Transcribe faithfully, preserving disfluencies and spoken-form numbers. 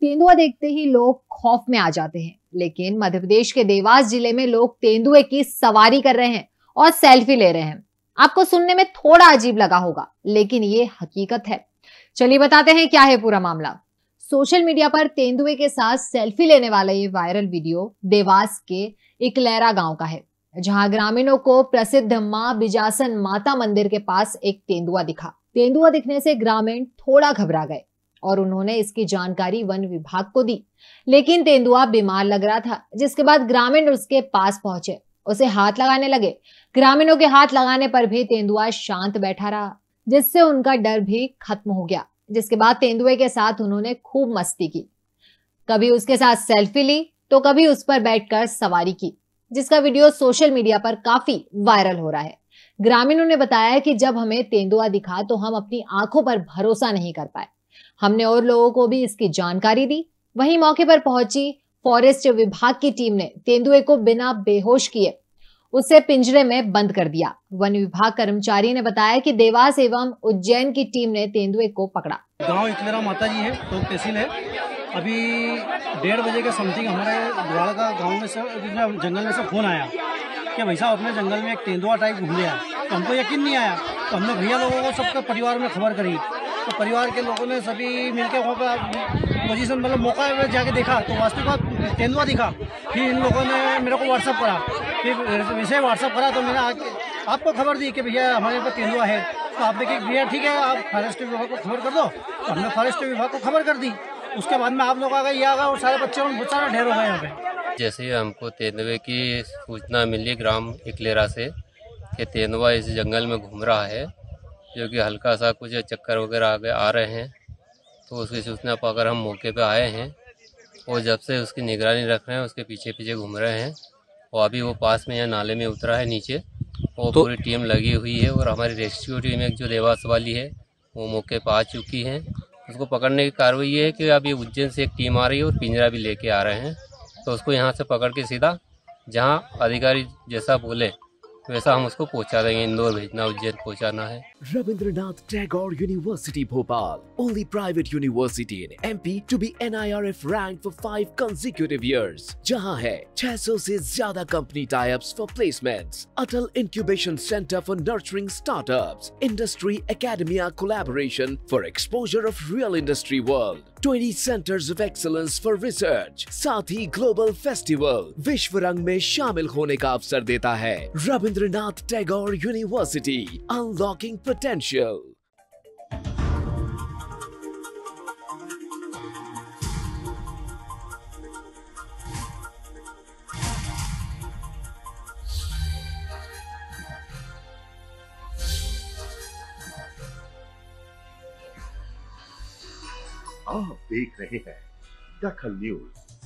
तेंदुआ देखते ही लोग खौफ में आ जाते हैं, लेकिन मध्य प्रदेश के देवास जिले में लोग तेंदुए की सवारी कर रहे हैं और सेल्फी ले रहे हैं। आपको सुनने में थोड़ा अजीब लगा होगा, लेकिन ये हकीकत है। चलिए बताते हैं क्या है पूरा मामला। सोशल मीडिया पर तेंदुए के साथ सेल्फी लेने वाला ये वायरल वीडियो देवास के इकलेरा गांव का है, जहां ग्रामीणों को प्रसिद्ध मां बिजासन माता मंदिर के पास एक तेंदुआ दिखा। तेंदुआ दिखने से ग्रामीण थोड़ा घबरा गए और उन्होंने इसकी जानकारी वन विभाग को दी, लेकिन तेंदुआ बीमार लग रहा था, जिसके बाद ग्रामीण उसके पास पहुंचे, उसे हाथ लगाने लगे। ग्रामीणों के हाथ लगाने पर भी तेंदुआ शांत बैठा रहा, जिससे उनका डर भी खत्म हो गया। जिसके बाद तेंदुए के साथ उन्होंने खूब मस्ती की, कभी उसके साथ सेल्फी ली तो कभी उस पर बैठकर सवारी की, जिसका वीडियो सोशल मीडिया पर काफी वायरल हो रहा है। ग्रामीणों ने बताया कि जब हमें तेंदुआ दिखा तो हम अपनी आंखों पर भरोसा नहीं कर पाए। हमने और लोगों को भी इसकी जानकारी दी। वहीं मौके पर पहुंची फॉरेस्ट विभाग की टीम ने तेंदुए को बिना बेहोश किए उसे पिंजरे में बंद कर दिया। वन विभाग कर्मचारी ने बताया कि देवास एवं उज्जैन की टीम ने तेंदुए को पकड़ा। गांव इकलेरा माता जी है, तो तहसील है। अभी डेढ़ बजे के समथिंग हमारे द्वारा का गांव में से जंगल में से फोन आया कि भाई साहब अपने जंगल में एक तेंदुआ टाइप घूम गया। तो हमको यकीन नहीं आया, तो हमने भैया लोगों को सबके परिवार में खबर करी। तो परिवार के लोगों ने सभी मिलकर वहाँ पर पोजीशन मतलब मौका में जाके देखा तो वास्तविक बात तेंदुआ दिखा। फिर इन लोगों ने मेरे को व्हाट्सअप करा, फिर वैसे व्हाट्सअप करा तो मैंने आपको खबर दी कि भैया हमारे पास तेंदुआ है। तो आपने कहा भैया ठीक है, आप फॉरेस्ट विभाग को खबर कर दो। तो हमने फॉरेस्ट विभाग को खबर कर दी। उसके बाद में आप लोग आ गए, ये आ गए और सारे बच्चे बहुत सारा ढेर हो गए यहाँ पे। जैसे ही हमको तेंदुए की सूचना मिली ग्राम इकलेरा से कि तेंदुआ इस जंगल में घूम रहा है, जो कि हल्का सा कुछ चक्कर वगैरह आगे आ रहे हैं, तो उसकी सूचना पाकर हम मौके पे आए हैं और जब से उसकी निगरानी रख रहे हैं, उसके पीछे पीछे घूम रहे हैं। और अभी वो पास में यहाँ नाले में उतरा है नीचे, और तो पूरी टीम लगी हुई है और हमारी रेस्क्यू टीम एक जो देवास वाली है वो मौके पर आ चुकी है। उसको पकड़ने की कार्रवाई ये है कि अभी उज्जैन से एक टीम आ रही है और पिंजरा भी लेके आ रहे हैं, तो उसको यहाँ से पकड़ के सीधा जहाँ अधिकारी जैसा बोले वैसा हम उसको पहुंचा देंगे। इंदौर भेजना, उज्जैन पहुंचाना है। Rabindranath Tagore University Bhopal, only private university in M P to be N I R F ranked for five consecutive years, जहां है छह सौ से ज्यादा company tie-ups for placements, Atal Incubation Center for nurturing startups, Industry Academia collaboration for exposure of real industry world, twenty centers of excellence for research, साथ ही global festival विश्व रंग में शामिल होने का अवसर देता है। Rabindranath Tagore university, unlocking potential. आप देख रहे हैं दखल न्यूज।